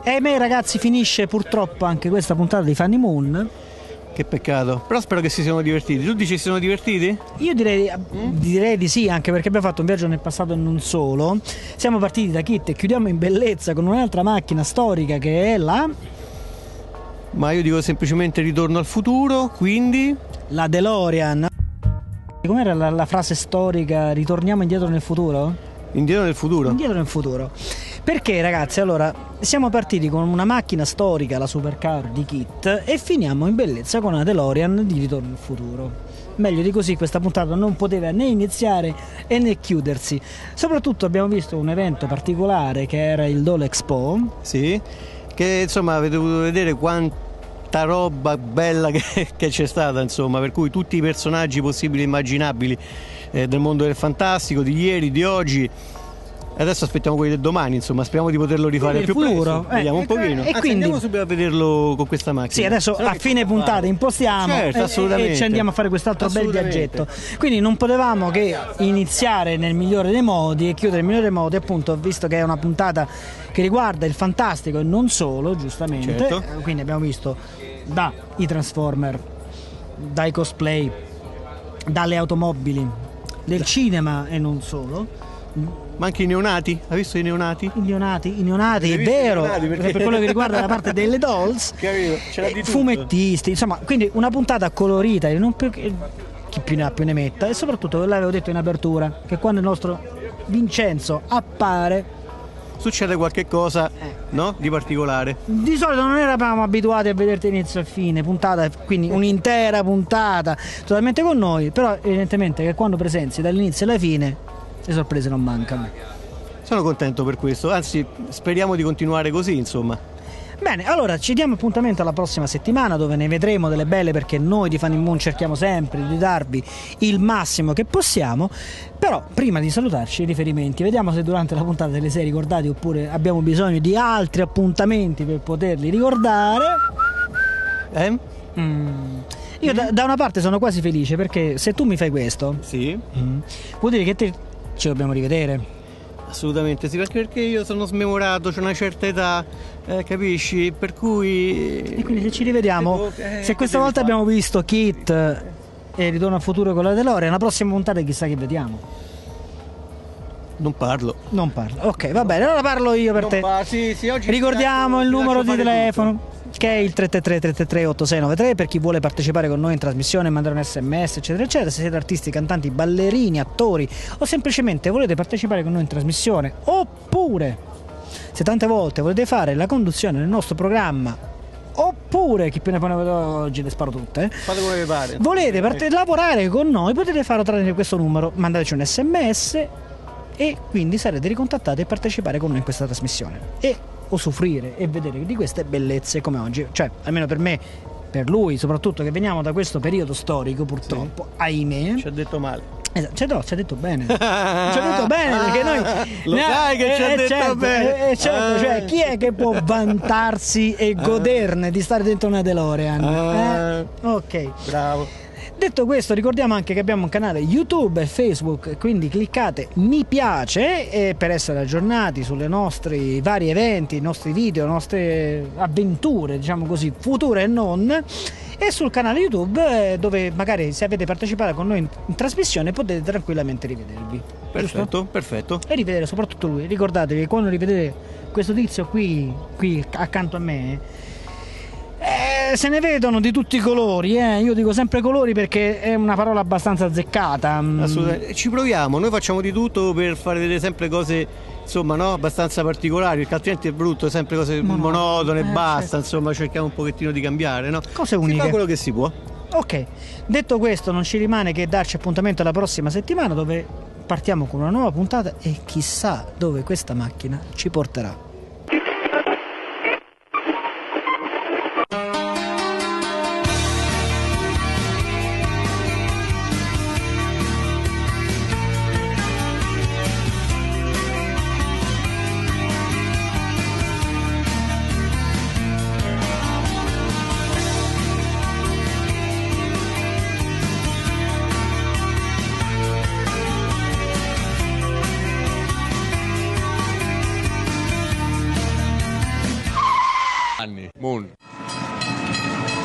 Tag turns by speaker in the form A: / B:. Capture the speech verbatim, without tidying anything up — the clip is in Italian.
A: E ahimè ragazzi, finisce purtroppo anche questa puntata di Funny Moon.
B: Che peccato, però spero che si siano divertiti. Tu dici si sono divertiti?
A: Io direi, direi di sì, anche perché abbiamo fatto un viaggio nel passato e non solo. Siamo partiti da Kit e chiudiamo in bellezza con un'altra macchina storica che è la...
B: Ma io dico semplicemente ritorno al futuro, quindi...
A: La DeLorean. Com'era la, la frase storica? Ritorniamo indietro nel futuro?
B: Indietro nel futuro?
A: Indietro nel futuro. Perché ragazzi, allora, siamo partiti con una macchina storica, la supercar di Kit, e finiamo in bellezza con una DeLorean di Ritorno al futuro. Meglio di così questa puntata non poteva né iniziare e né chiudersi. Soprattutto abbiamo visto un evento particolare che era il Dole Expo.
B: Sì, che insomma avete potuto vedere quanta roba bella che, che c'è stata, insomma, per cui tutti i personaggi possibili e immaginabili eh, del mondo del fantastico, di ieri, di oggi. Adesso aspettiamo quelli del domani, insomma, speriamo di poterlo rifare
A: il
B: più
A: futuro.
B: presto. Vediamo
A: Eh,
B: un pochino.
A: e
B: Anzi,
A: quindi
B: andiamo subito a vederlo con questa macchina.
A: Sì, adesso a fine puntata impostiamo,
B: certo,
A: e,
B: assolutamente.
A: e ci andiamo a fare quest'altro bel viaggetto. Quindi non potevamo che iniziare nel migliore dei modi e chiudere nel migliore dei modi, appunto, visto che è una puntata che riguarda il fantastico e non solo, giustamente.
B: Certo.
A: Quindi abbiamo visto dai Transformer, dai cosplay, dalle automobili, del cinema e non solo.
B: Ma anche i neonati? Hai visto i neonati?
A: I neonati, i neonati, è vero,
B: neonati perché...
A: per quello che riguarda la parte delle dolls,
B: capito? C'era di tutto.
A: Fumettisti, insomma, quindi una puntata colorita, non più che chi più ne ha più ne metta, e soprattutto l'avevo detto in apertura, che quando il nostro Vincenzo appare
B: succede qualche cosa, no? Di particolare.
A: Di solito non eravamo abituati a vederti inizio e fine puntata, quindi un'intera puntata totalmente con noi, però evidentemente che quando presenzi dall'inizio alla fine le sorprese non mancano.
B: Sono contento per questo, anzi speriamo di continuare così, insomma.
A: Bene, allora ci diamo appuntamento alla prossima settimana, dove ne vedremo delle belle, perché noi di Funny Moon cerchiamo sempre di darvi il massimo che possiamo. Però prima di salutarci, i riferimenti, vediamo se durante la puntata te li sei ricordati oppure abbiamo bisogno di altri appuntamenti per poterli ricordare.
B: Eh?
A: Mm. Io da, da una parte sono quasi felice, perché se tu mi fai questo,
B: sì,
A: mm, vuol dire che te ci dobbiamo rivedere.
B: Assolutamente sì, perché, perché io sono smemorato, c'ho una certa età, eh, capisci? Per cui...
A: E quindi se ci rivediamo,
B: eh,
A: se questa volta abbiamo visto Kit e Ritorno al futuro con la DeLorean, la prossima puntata chissà che vediamo.
B: Non parlo.
A: Non parlo. Ok, va bene, allora parlo io per
B: non
A: te.
B: Pa- sì, sì, oggi
A: ricordiamo il numero di telefono,
B: tutto.
A: Che è il tre tre tre tre tre tre otto sei nove tre per chi vuole partecipare con noi in trasmissione, mandare un sms eccetera eccetera. Se siete artisti, cantanti, ballerini, attori o semplicemente volete partecipare con noi in trasmissione, oppure se tante volte volete fare la conduzione del nostro programma, oppure chi più ne pone oggi le sparo tutte,
B: fate come vi pare,
A: volete parte- lavorare con noi, potete farlo tramite questo numero, mandateci un sms e quindi sarete ricontattati e partecipare con noi in questa trasmissione e usufruire e vedere di queste bellezze come oggi, cioè almeno per me, per lui soprattutto, che veniamo da questo periodo storico purtroppo, sì. Ahimè,
B: ci ha detto male.
A: Esatto, ci ha detto bene, ci ha detto bene, perché noi
B: lo ne sai ha, che ci ha
A: eh,
B: detto
A: certo,
B: bene,
A: eh, certo, cioè chi è che può vantarsi e goderne di stare dentro una DeLorean? Eh? Ok,
B: bravo.
A: Detto questo, ricordiamo anche che abbiamo un canale YouTube e Facebook, quindi cliccate mi piace e per essere aggiornati sulle nostri vari eventi, i nostri video, le nostre avventure, diciamo così, future e non, e sul canale YouTube dove magari se avete partecipato con noi in, in trasmissione potete tranquillamente rivedervi.
B: Perfetto,
A: giusto?
B: perfetto.
A: E rivedere soprattutto lui. Ricordatevi che quando rivedete questo tizio qui, qui accanto a me, Eh, se ne vedono di tutti i colori, eh. Io dico sempre colori perché è una parola abbastanza azzeccata.
B: Assolutamente. Ci proviamo, noi facciamo di tutto per far vedere sempre cose, insomma, no, abbastanza particolari, perché altrimenti è brutto, sempre cose
A: Monotone,
B: monotone,
A: eh,
B: basta,
A: certo.
B: Insomma, cerchiamo un pochettino di cambiare, no?
A: Cose
B: Si
A: uniche.
B: fa quello che si può.
A: Ok, detto questo non ci rimane che darci appuntamento alla prossima settimana, dove partiamo con una nuova puntata e chissà dove questa macchina ci porterà.
C: anni. Moon.